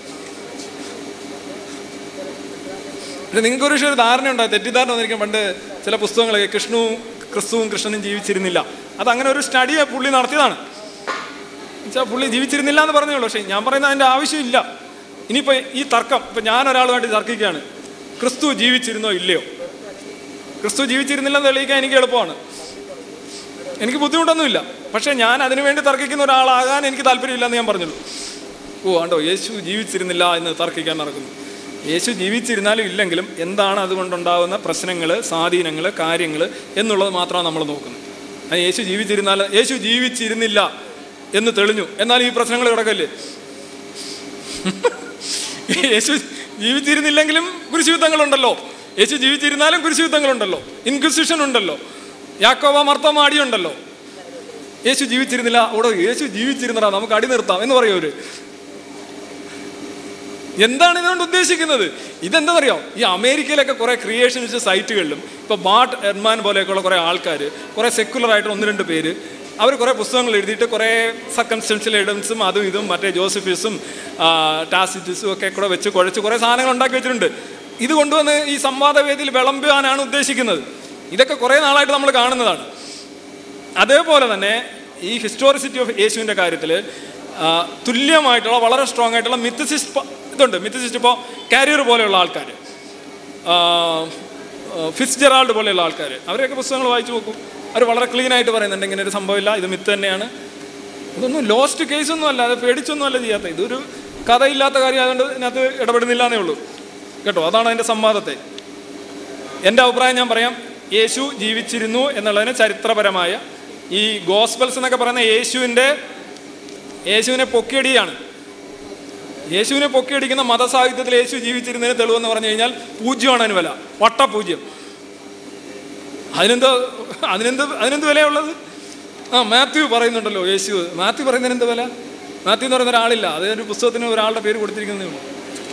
A: പക്ഷെ നിങ്ങൾക്കൊരു പക്ഷേ ഒരു ധാരണ ഉണ്ടാകും, തെറ്റിദ്ധാരണ വന്നിരിക്കും. പണ്ട് ചില പുസ്തകങ്ങളൊക്കെ കൃഷ്ണവും ക്രിസ്തുവും കൃഷ്ണനും ജീവിച്ചിരുന്നില്ല, അതങ്ങനെ ഒരു സ്റ്റഡിയെ പുള്ളി നടത്തിയതാണ്. എന്നുവെച്ചാൽ പുള്ളി ജീവിച്ചിരുന്നില്ല എന്ന് പറഞ്ഞേ ഉള്ളൂ. പക്ഷേ ഞാൻ പറയുന്നത് അതിൻ്റെ ആവശ്യമില്ല. ഇനിയിപ്പോൾ ഈ തർക്കം, ഇപ്പം ഞാൻ ഒരാളുമായിട്ട് തർക്കിക്കുകയാണ്, ക്രിസ്തു ജീവിച്ചിരുന്നോ ഇല്ലയോ? ക്രിസ്തു ജീവിച്ചിരുന്നില്ലെന്ന് തെളിയിക്കാൻ എനിക്ക് എളുപ്പമാണ്. എനിക്ക് ബുദ്ധിമുട്ടൊന്നുമില്ല. പക്ഷേ ഞാൻ അതിനു വേണ്ടി തർക്കിക്കുന്ന ഒരാളാകാൻ എനിക്ക് താല്പര്യമില്ലെന്ന് ഞാൻ പറഞ്ഞുള്ളൂ. ഓ ആണ്ടോ യേശു ജീവിച്ചിരുന്നില്ല എന്ന് തർക്കിക്കാൻ നടക്കുന്നു. യേശു ജീവിച്ചിരുന്നാലും ഇല്ലെങ്കിലും എന്താണ് അതുകൊണ്ടുണ്ടാകുന്ന പ്രശ്നങ്ങൾ, സ്വാധീനങ്ങൾ, കാര്യങ്ങൾ എന്നുള്ളത് മാത്രമാണ് നമ്മൾ നോക്കുന്നത്. അത് യേശു ജീവിച്ചിരുന്നാൽ, യേശു ജീവിച്ചിരുന്നില്ല എന്ന് തെളിഞ്ഞു, എന്നാൽ ഈ പ്രശ്നങ്ങൾ കിടക്കല്ലേ? യേശു ജീവിച്ചിരുന്നില്ലെങ്കിലും കുരിശുയുദ്ധങ്ങളുണ്ടല്ലോ, യേശു ജീവിച്ചിരുന്നാലും കുരിശുയുദ്ധങ്ങളുണ്ടല്ലോ, ഇൻക്വിസിഷൻ ഉണ്ടല്ലോ, യാക്കോബ മർത്തോമാടി ഉണ്ടല്ലോ. യേശു ജീവിച്ചിരുന്നില്ല, അവിടെ യേശു ജീവിച്ചിരുന്നടാ നമുക്ക് അടി നിർത്താം എന്ന് പറയും അവര്. എന്താണ് ഇതുകൊണ്ട് ഉദ്ദേശിക്കുന്നത്? ഇതെന്താണെന്നറിയോ? ഈ അമേരിക്കയിലൊക്കെ കുറേ ക്രിയേഷൻസ് സൈറ്റുകളിലും ഇപ്പോൾ ബാർട്ട് എർമാൻ പോലെയൊക്കെയുള്ള കുറേ ആൾക്കാർ, കുറേ സെക്കുലർ ആയിട്ട് ഒന്ന് രണ്ട് പേര്, അവർ കുറേ പുസ്തകങ്ങൾ എഴുതിയിട്ട് കുറേ സർക്കംസ്റ്റൻഷ്യൽ എവിഡൻസും അതും ഇതും മറ്റേ ജോസഫിസും ടാസിറ്റിസും ഒക്കെ കൂടെ വെച്ച് കുഴച്ച് കുറേ സാധനങ്ങൾ ഉണ്ടാക്കി വെച്ചിട്ടുണ്ട്. ഇത് കൊണ്ടുവന്ന് ഈ സംവാദവേദിയിൽ വിളമ്പാനാണ് ഉദ്ദേശിക്കുന്നത്. ഇതൊക്കെ കുറേ നാളായിട്ട് നമ്മൾ കാണുന്നതാണ്. അതേപോലെ തന്നെ ഈ ഹിസ്റ്റോറിസിറ്റി ഓഫ് യേശുവിൻ്റെ കാര്യത്തിൽ തുല്യമായിട്ടുള്ള വളരെ സ്ട്രോങ് ആയിട്ടുള്ള മിത്തസിസ്റ്റ് ഇതുണ്ട്. മിത്തസിസ്റ്റ് ഇപ്പോൾ കാരിയർ പോലെയുള്ള ആൾക്കാർ, ഫിറ്റ്സ് ജെറാൾഡ് പോലെയുള്ള ആൾക്കാർ, അവരെയൊക്കെ പുസ്തകങ്ങൾ വായിച്ചു നോക്കും. അവർ വളരെ ക്ലീൻ ആയിട്ട് പറയുന്നുണ്ട് ഇങ്ങനെ ഒരു സംഭവമില്ല, ഇത് മിത്ത് തന്നെയാണ്. ഇതൊന്നും ലോസ്റ്റ് കേസൊന്നും അല്ല, അത് പേടിച്ചൊന്നും അല്ല ചെയ്യാത്ത, ഇതൊരു കഥയില്ലാത്ത കാര്യം ആയതുകൊണ്ട് ഇതിനകത്ത് ഇടപെടുന്നില്ല എന്നേ ഉള്ളൂ കേട്ടോ. അതാണ് അതിൻ്റെ സംവാദത്തെ. എൻ്റെ അഭിപ്രായം ഞാൻ പറയാം. യേശു ജീവിച്ചിരുന്നു എന്നുള്ളതിന് ചരിത്രപരമായ ഈ ഗോസ്പൽസ് എന്നൊക്കെ പറയുന്ന യേശുവിൻ്റെ യേശുവിനെ പൊക്കിയടിയാണ്. യേശുവിനെ പൊക്കിയടിക്കുന്ന മതസാഹിത്യത്തിൽ യേശു ജീവിച്ചിരുന്നതിന് തെളിവെന്ന് പറഞ്ഞു കഴിഞ്ഞാൽ പൂജ്യമാണ് അതിന് വില, വട്ടപൂജ്യം. അതിനെന്ത് അതിനെന്ത് അതിനെന്ത് വിലയുള്ളത്? ആ മാത്യു പറയുന്നുണ്ടല്ലോ യേശു, മാത്യു പറയുന്നതിന് എന്ത് വില? മാത്യു എന്ന് പറയുന്ന ഒരാളില്ല, അതൊരു പുസ്തകത്തിന് ഒരാളുടെ പേര് കൊടുത്തിരിക്കുന്നേ ഉള്ളൂ.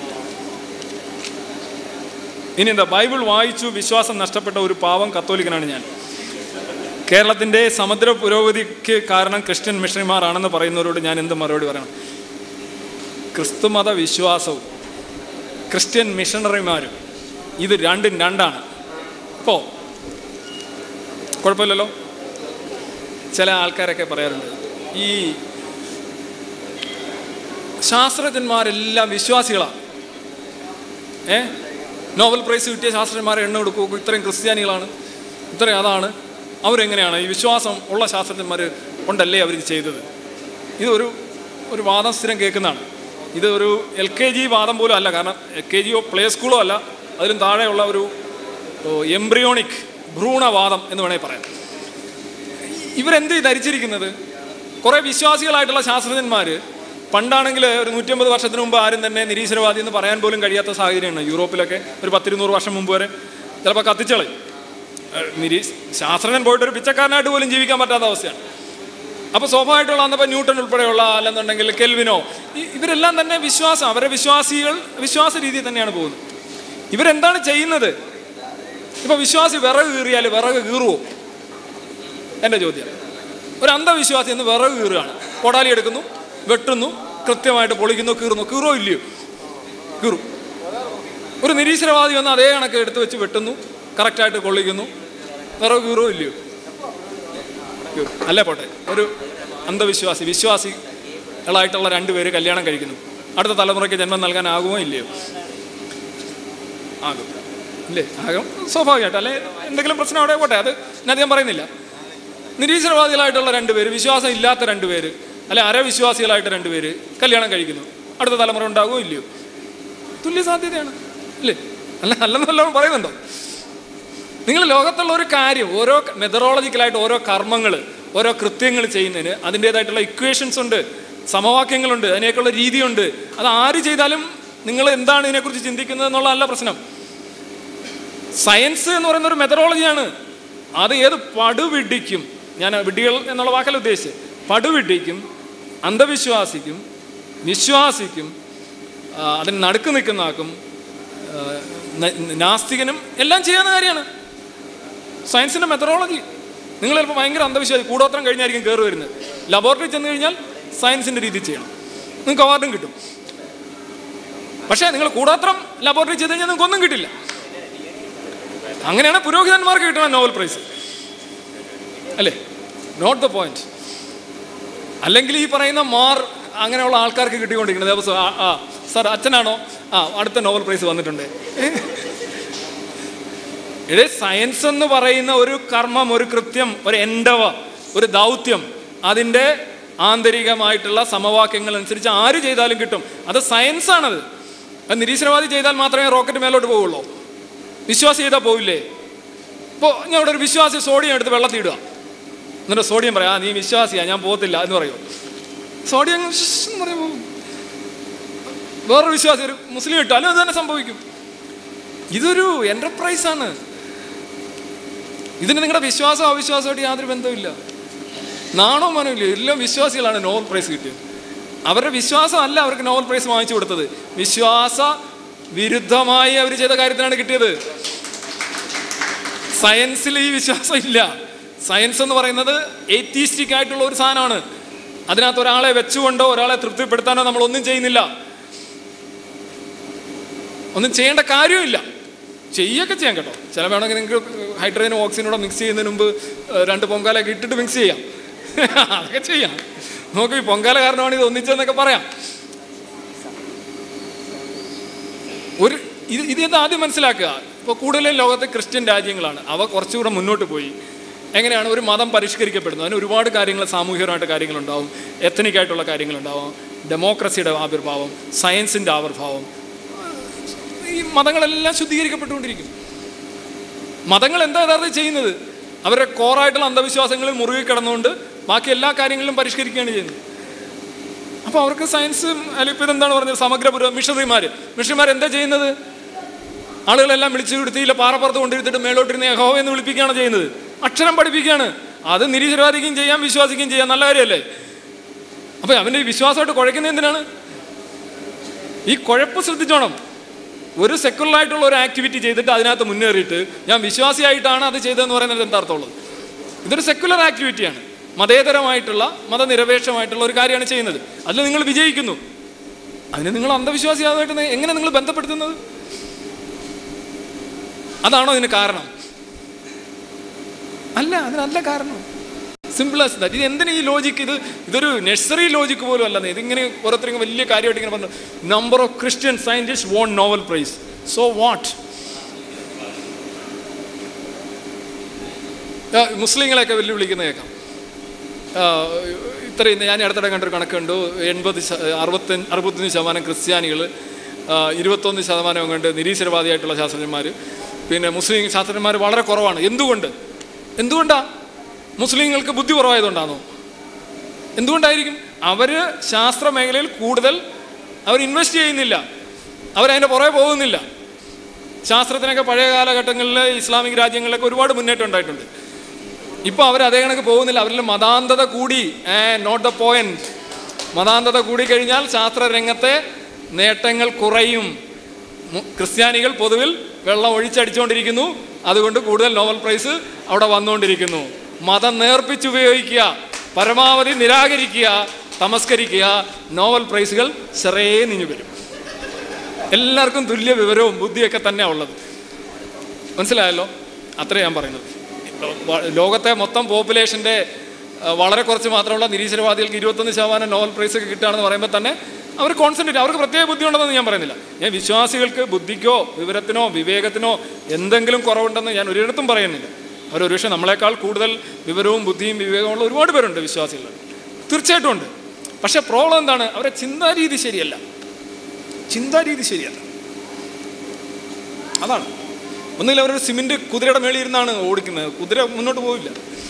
A: ഇനി എന്താ? ബൈബിൾ വായിച്ചു വിശ്വാസം നഷ്ടപ്പെട്ട ഒരു പാവം കത്തോലിക്കനാണ് ഞാൻ. കേരളത്തിൻ്റെ സമുദ്ര പുരോഗതിക്ക് കാരണം ക്രിസ്ത്യൻ മിഷണറിമാരാണെന്ന് പറയുന്നവരോട് ഞാൻ എന്ത് മറുപടി പറയണം? ക്രിസ്തുമത വിശ്വാസവും ക്രിസ്ത്യൻ മിഷണറിമാരും ഇത് രണ്ടും രണ്ടാണ്. ഇപ്പോൾ കുഴപ്പമില്ലല്ലോ. ചില ആൾക്കാരൊക്കെ പറയാറുണ്ട് ഈ ശാസ്ത്രജ്ഞന്മാരെല്ലാം വിശ്വാസികളാണ്. ഏ നോബൽ പ്രൈസ് കിട്ടിയ ശാസ്ത്രജ്ഞന്മാരെ എണ്ണ കൊടുക്കൂ, ഇത്രയും ക്രിസ്ത്യാനികളാണ്, ഇത്രയും അതാണ്, അവരെങ്ങനെയാണ് ഈ വിശ്വാസം ഉള്ള ശാസ്ത്രജ്ഞന്മാർ കൊണ്ടല്ലേ അവർ ചെയ്തത്? ഇതൊരു ഒരു വാദം സ്ഥിരം കേൾക്കുന്നതാണ്. ഇത് ഒരു എൽ കെ ജി വാദം പോലും അല്ല. കാരണം എൽ കെ ജിയോ പ്ലേ സ്കൂളോ അല്ല, അതിലും താഴെയുള്ള ഒരു എംബ്രിയോണിക് ഭ്രൂണവാദം എന്ന് വേണമെങ്കിൽ പറയാം. ഇവരെന്ത് ധരിച്ചിരിക്കുന്നത്? കുറേ വിശ്വാസികളായിട്ടുള്ള ശാസ്ത്രജ്ഞന്മാർ പണ്ടാണെങ്കിൽ ഒരു നൂറ്റമ്പത് വർഷത്തിന് മുമ്പ് ആരും തന്നെ നിരീശ്വരവാദി എന്ന് പറയാൻ പോലും കഴിയാത്ത സാഹചര്യമാണ്. യൂറോപ്പിലൊക്കെ ഒരു പത്തിരുന്നൂറ് വർഷം മുമ്പ് വരെ ചിലപ്പോൾ കത്തിച്ചളയും. നിരീ ശാസ്ത്രജ്ഞൻ പോയിട്ട് ഒരു പിച്ചക്കാരനായിട്ട് പോലും ജീവിക്കാൻ പറ്റാത്ത അവസ്ഥയാണ്. അപ്പോൾ സ്വാഭാവികമായിട്ടുള്ള അന്നപ്പോൾ ന്യൂട്ടൺ ഉൾപ്പെടെയുള്ള അല്ലെന്നുണ്ടെങ്കിൽ കെൽവിനോ ഇവരെല്ലാം തന്നെ വിശ്വാസം, അവരെ വിശ്വാസികൾ വിശ്വാസ രീതിയിൽ തന്നെയാണ് പോകുന്നത്. ഇവരെന്താണ് ചെയ്യുന്നത്? ഇപ്പോൾ വിശ്വാസി വിറക് കീറിയാൽ വിറക് കീറുവോ? എൻ്റെ ചോദ്യം. ഒരു അന്ധവിശ്വാസി എന്ന് വിറക് കീറുകയാണ്, കൊടാലി എടുക്കുന്നു, വെട്ടുന്നു, കൃത്യമായിട്ട് പൊളിക്കുന്നു, കീറുന്നു. കീറോ ഇല്ലയോ? കീറും. ഒരു നിരീശ്വരവാദി വന്ന് അതേ കണക്ക് എടുത്ത് വെച്ച് വെട്ടുന്നു, കറക്റ്റായിട്ട് കൊള്ളിക്കുന്നു, വിറക് കീറോ ഇല്ലയോ? അല്ലേ പോട്ടെ. ഒരു അന്ധവിശ്വാസി വിശ്വാസികളായിട്ടുള്ള രണ്ടുപേര് കല്യാണം കഴിക്കുന്നു, അടുത്ത തലമുറയ്ക്ക് ജന്മം നൽകാനാകുമോ ഇല്ലയോ? ആകും ഇല്ലേ? ആകും സ്വാഭാവികമായിട്ട്. അല്ലെ എന്തെങ്കിലും പ്രശ്നം അവിടെ പോട്ടെ, അത് ഞാൻ അധികം പറയുന്നില്ല. നിരീശ്വരവാദികളായിട്ടുള്ള രണ്ടുപേര്, വിശ്വാസം ഇല്ലാത്ത രണ്ടുപേര്, അല്ലെ അരവിശ്വാസികളായിട്ട് രണ്ടുപേര് കല്യാണം കഴിക്കുന്നു, അടുത്ത തലമുറ ഉണ്ടാകുമോ ഇല്ലയോ? തുല്യ സാധ്യതയാണ് അല്ലേ? അല്ല അല്ലെന്നല്ലോ പറയുന്നുണ്ടോ? നിങ്ങൾ ലോകത്തുള്ള ഒരു കാര്യം, ഓരോ മെത്തഡോളജിക്കലായിട്ട് ഓരോ കർമ്മങ്ങൾ, ഓരോ കൃത്യങ്ങൾ ചെയ്യുന്നതിന് അതിൻ്റേതായിട്ടുള്ള ഇക്വേഷൻസ് ഉണ്ട്, സമവാക്യങ്ങളുണ്ട്, അതിനേക്കുള്ള രീതിയുണ്ട്. അത് ആര് ചെയ്താലും നിങ്ങൾ എന്താണ് ഇതിനെക്കുറിച്ച് ചിന്തിക്കുന്നത് എന്നുള്ളതല്ല പ്രശ്നം. സയൻസ് എന്ന് പറയുന്ന ഒരു മെത്തഡോളജിയാണ്. അത് ഏത് പടുവിഡിക്കും, ഞാൻ വിഡ്ഢികൾ എന്നുള്ള വാക്കല്ല ഉദ്ദേശിച്ചത്, പടുവിഡിക്കും അന്ധവിശ്വാസിക്കും വിശ്വാസിക്കും അതിന് നടുക്ക് നിൽക്കുന്ന ആക്കും നാസ്തികനും എല്ലാം ചെയ്യാവുന്ന കാര്യമാണ് സയൻസിൻ്റെ മെത്തഡോളജി. നിങ്ങൾ ചിലപ്പോൾ ഭയങ്കര അന്ധവിശ്വാസി, കൂടോത്രം കഴിഞ്ഞായിരിക്കും കയറി വരുന്നത്. ലബോറട്ടറി ചെന്ന് കഴിഞ്ഞാൽ സയൻസിൻ്റെ രീതി ചെയ്യണം, നിങ്ങൾക്ക് അവാർഡും കിട്ടും. പക്ഷേ നിങ്ങൾ കൂടോത്രം ലബോറട്ടറി ചെയ്ത് കഴിഞ്ഞാൽ നിങ്ങൾക്ക് ഒന്നും കിട്ടില്ല. അങ്ങനെയാണ് പുരോഹിതന്മാർക്ക് കിട്ടണം നോബൽ പ്രൈസ് അല്ലേ? Not the point. അല്ലെങ്കിൽ ഈ പറയുന്ന മാർ അങ്ങനെയുള്ള ആൾക്കാർക്ക് കിട്ടിക്കൊണ്ടിരിക്കുന്നത് ദിവസം ആ സാർ അച്ഛനാണോ? ആ അടുത്ത നോബൽ പ്രൈസ് വന്നിട്ടുണ്ട്. ഇത് സയൻസ് എന്ന് പറയുന്ന ഒരു കർമ്മം, ഒരു കൃത്യം, ഒരു എൻഡവ, ഒരു ദൗത്യം, അതിൻ്റെ ആന്തരികമായിട്ടുള്ള സമവാക്യങ്ങൾ അനുസരിച്ച് ആര് ചെയ്താലും കിട്ടും. അത് സയൻസാണത്. അത് നിരീശ്വരവാദി ചെയ്താൽ മാത്രമേ റോക്കറ്റ് മേലോട്ട് പോവുള്ളൂ. വിശ്വാസി ചെയ്താൽ പോവില്ലേ? ഇപ്പോൾ ഞാൻ ഇവിടെ ഒരു വിശ്വാസി സോഡിയം എടുത്ത് വെള്ളത്തിൽ ഇടുക, എന്നിട്ട് സോഡിയം പറയാം നീ വിശ്വാസിയാ ഞാൻ പോകത്തില്ല എന്ന് പറയും. സോഡിയം എന്ന് പറയുമ്പോൾ വേറൊരു വിശ്വാസി ഒരു മുസ്ലിം ഇട്ടാലും അത് തന്നെ സംഭവിക്കും. ഇതൊരു എൻ്റർപ്രൈസാണ്. ഇതിന് നിങ്ങളുടെ വിശ്വാസം അവിശ്വാസമായിട്ട് യാതൊരു ബന്ധമില്ല. നാണോ മനമില്ല. എല്ലാം വിശ്വാസികളാണ് നോബൽ പ്രൈസ് കിട്ടിയത്. അവരുടെ വിശ്വാസം അല്ല അവർക്ക് നോബൽ പ്രൈസ് വാങ്ങിച്ചു കൊടുത്തത്. വിശ്വാസ വിരുദ്ധമായി അവർ ചെയ്ത കാര്യത്തിനാണ് കിട്ടിയത്. സയൻസിൽ ഈ വിശ്വാസം ഇല്ല. സയൻസ് എന്ന് പറയുന്നത് എയ്ത്തീസ്റ്റിക് ആയിട്ടുള്ള ഒരു സാധനമാണ്. അതിനകത്ത് ഒരാളെ വെച്ചുകൊണ്ടോ ഒരാളെ തൃപ്തിപ്പെടുത്താനോ നമ്മളൊന്നും ചെയ്യുന്നില്ല. ഒന്നും ചെയ്യേണ്ട കാര്യമില്ല. ചെയ്യൊക്കെ ചെയ്യാം കേട്ടോ. ചില വേണമെങ്കിൽ നിങ്ങൾക്ക് ഹൈഡ്രജനും ഓക്സിജനോടെ മിക്സ് ചെയ്യുന്നതിന് മുമ്പ് രണ്ട് പൊങ്കാലൊക്കെ ഇട്ടിട്ട് മിക്സ് ചെയ്യാം. അതൊക്കെ ചെയ്യാം. നമുക്ക് ഈ പൊങ്കാല കാരണമാണ് ഇത് ഒന്നിച്ചെന്നൊക്കെ പറയാം. ഒരു ഇത് ഇത് ആദ്യം മനസ്സിലാക്കുക. ഇപ്പോൾ കൂടുതലും ലോകത്തെ ക്രിസ്ത്യൻ രാജ്യങ്ങളാണ്. അവ കുറച്ചുകൂടെ മുന്നോട്ട് പോയി. എങ്ങനെയാണ് ഒരു മതം പരിഷ്കരിക്കപ്പെടുന്നത്? അതിന് ഒരുപാട് കാര്യങ്ങൾ, സാമൂഹികമായിട്ട് കാര്യങ്ങളുണ്ടാവും, എത്തനിക്കായിട്ടുള്ള കാര്യങ്ങളുണ്ടാവും, ഡെമോക്രസിയുടെ ആവിർഭാവം, സയൻസിൻ്റെ ആവിർഭാവം. ഈ മതങ്ങളെല്ലാം ശുദ്ധീകരിക്കപ്പെട്ടുകൊണ്ടിരിക്കും. മതങ്ങൾ എന്താ യഥാർത്ഥത്തിൽ ചെയ്യുന്നത്? അവരുടെ കോറായിട്ടുള്ള അന്ധവിശ്വാസങ്ങളിൽ മുറുകി കിടന്നുകൊണ്ട് ബാക്കി എല്ലാ കാര്യങ്ങളിലും പരിഷ്കരിക്കുകയാണ് ചെയ്യുന്നത്. അപ്പോൾ അവർക്ക് സയൻസ് അല്ലെങ്കിൽ ഇതെന്താണ് പറഞ്ഞത്, സമഗ്ര പുര മിഷണറിമാർ മിഷണറിമാർ എന്താ ചെയ്യുന്നത്? ആളുകളെല്ലാം വിളിച്ചു കൊടുത്തില്ല, പാറപ്പുറത്ത് കൊണ്ടിരുത്തിട്ട് മേലോട്ടിരുന്ന് യഹോവ എന്ന് വിളിപ്പിക്കുകയാണ് ചെയ്യുന്നത്. അക്ഷരം പഠിപ്പിക്കുകയാണ്. അത് നിരീശ്വരവാദിക്കും ചെയ്യാം, വിശ്വാസിക്കും ചെയ്യാം. നല്ല കാര്യമല്ലേ? അപ്പോൾ അവൻ്റെ ഈ വിശ്വാസമായിട്ട് കുഴക്കുന്നത് എന്തിനാണ്? ഈ കുഴപ്പ് ശ്രദ്ധിച്ചോണം. ഒരു സെക്കുലറായിട്ടുള്ള ഒരു ആക്ടിവിറ്റി ചെയ്തിട്ട് അതിനകത്ത് മുന്നേറിയിട്ട് ഞാൻ വിശ്വാസിയായിട്ടാണ് അത് ചെയ്തതെന്ന് പറയുന്നത് എന്താ അർത്ഥമുള്ളത്? ഇതൊരു സെക്കുലർ ആക്ടിവിറ്റിയാണ്. മതേതരമായിട്ടുള്ള മതനിരപേക്ഷമായിട്ടുള്ള ഒരു കാര്യമാണ് ചെയ്യുന്നത്. അതിൽ നിങ്ങൾ വിജയിക്കുന്നു. അതിന് നിങ്ങൾ അന്ധവിശ്വാസിയായിട്ട് എങ്ങനെ നിങ്ങൾ ബന്ധപ്പെടുത്തുന്നത്? അതാണോ ഇതിന് കാരണം? അല്ല, അതിനല്ല കാരണം. Simple as that. ഇത് എന്തിനാ ഈ ലോജിക്ക്? ഇത് ഇതൊരു നഴ്സറി ലോജിക്ക് പോലും അല്ലെന്ന്. ഇതിങ്ങനെ ഓരോരുത്തരും വലിയ കാര്യമായിട്ട് ഇങ്ങനെ പറഞ്ഞു. Number of Christian scientist won Nobel prize. So what? മുസ്ലിങ്ങളെയൊക്കെ വെല്ലുവിളിക്കുന്ന കേൾക്കാം. ഇത്രയും ഞാൻ അടുത്തിടെ കണ്ടൊരു കണക്കുണ്ട്. എൺപത് അറുപത്തി അറുപത്തഞ്ച് ശതമാനം ക്രിസ്ത്യാനികൾ, ഇരുപത്തൊന്ന് ശതമാനം കണ്ട് നിരീശ്വരവാദിയായിട്ടുള്ള ശാസ്ത്രജ്ഞന്മാർ, പിന്നെ മുസ്ലിം ശാസ്ത്രജ്ഞന്മാർ വളരെ കുറവാണ്. എന്തുകൊണ്ട്? എന്തുകൊണ്ടാ? മുസ്ലിങ്ങൾക്ക് ബുദ്ധി കുറവായതുകൊണ്ടാണോ? എന്തുകൊണ്ടായിരിക്കും? അവർ ശാസ്ത്ര മേഖലയിൽ കൂടുതൽ അവർ ഇൻവെസ്റ്റ് ചെയ്യുന്നില്ല. അവരതിൻ്റെ പുറകെ പോകുന്നില്ല. ശാസ്ത്രത്തിനൊക്കെ പഴയ കാലഘട്ടങ്ങളിൽ ഇസ്ലാമിക് രാജ്യങ്ങളിലൊക്കെ ഒരുപാട് മുന്നേറ്റം ഉണ്ടായിട്ടുണ്ട്. ഇപ്പോൾ അവർ അതേ കണക്ക് പോകുന്നില്ല. അവരിൽ മതാന്ധത കൂടി. Not the point. മതാന്ധത കൂടിക്കഴിഞ്ഞാൽ ശാസ്ത്രരംഗത്തെ നേട്ടങ്ങൾ കുറയും. ക്രിസ്ത്യാനികൾ പൊതുവിൽ വെള്ളം ഒഴിച്ചടിച്ചുകൊണ്ടിരിക്കുന്നു. അതുകൊണ്ട് കൂടുതൽ നോബൽ പ്രൈസ് അവിടെ വന്നുകൊണ്ടിരിക്കുന്നു. മതം നേർപ്പിച്ചുപയോഗിക്കുക, പരമാവധി നിരാകരിക്കുക, തമസ്കരിക്കുക, നോബൽ പ്രൈസുകൾ ചെറിയ നിഞ്ഞു വരും. എല്ലാവർക്കും തുല്യ വിവരവും ബുദ്ധിയൊക്കെ തന്നെ ഉള്ളത്. മനസ്സിലായല്ലോ? അത്രേ ഞാൻ പറയുന്നത്. ലോകത്തെ മൊത്തം പോപ്പുലേഷൻ്റെ വളരെ കുറച്ച് മാത്രമുള്ള നിരീശ്വരവാദികൾക്ക് ഇരുപത്തൊന്ന് ശതമാനം നോബൽ പ്രൈസ് ഒക്കെ കിട്ടുകയാണെന്ന് പറയുമ്പോൾ തന്നെ അവർ കോൺസെൻട്രേറ്റ്, അവർക്ക് പ്രത്യേക ബുദ്ധി ഉണ്ടെന്ന് ഞാൻ പറയുന്നില്ല. ഞാൻ വിശ്വാസികൾക്ക് ബുദ്ധിക്കോ വിവരത്തിനോ വിവേകത്തിനോ എന്തെങ്കിലും കുറവുണ്ടെന്ന് ഞാൻ ഒരിടത്തും പറയുന്നില്ല. അവരൊരു പക്ഷേ നമ്മളെക്കാൾ കൂടുതൽ വിവരവും ബുദ്ധിയും വിവേകമുള്ള ഒരുപാട് പേരുണ്ട് വിശ്വാസികൾ, തീർച്ചയായിട്ടും ഉണ്ട്. പക്ഷേ പ്രോബ്ലം എന്താണ്? അവരുടെ ചിന്താരീതി ശരിയല്ല. ചിന്താരീതി ശരിയല്ല. അതാണ്. ഒന്നുകിൽ അവരൊരു സിമെന്റ് കുതിരയുടെ മേളിൽ ഇരുന്നാണ് ഓടിക്കുന്നത്. കുതിര മുന്നോട്ട് പോവില്ല.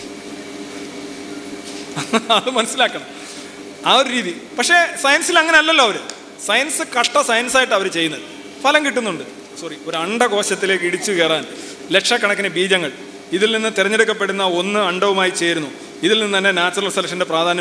A: അത് മനസ്സിലാക്കണം, ആ ഒരു രീതി. പക്ഷേ സയൻസിൽ അങ്ങനെ അല്ലല്ലോ. അവർ സയൻസ് കട്ട സയൻസായിട്ട് അവർ ചെയ്യുന്നത്. ഫലം കിട്ടുന്നുണ്ട്. സോറി ഒരു അണ്ടകോശത്തിലേക്ക് ഇടിച്ചു കയറാൻ ലക്ഷക്കണക്കിന് ബീജങ്ങൾ, ഇതിൽ നിന്ന് തിരഞ്ഞെടുക്കപ്പെടുന്ന ഒന്ന് അണ്ടവുമായി ചേരുന്നു. ഇതിൽ നിന്ന് തന്നെ നാച്ചുറൽ സെലക്ഷൻ്റെ പ്രാധാന്യം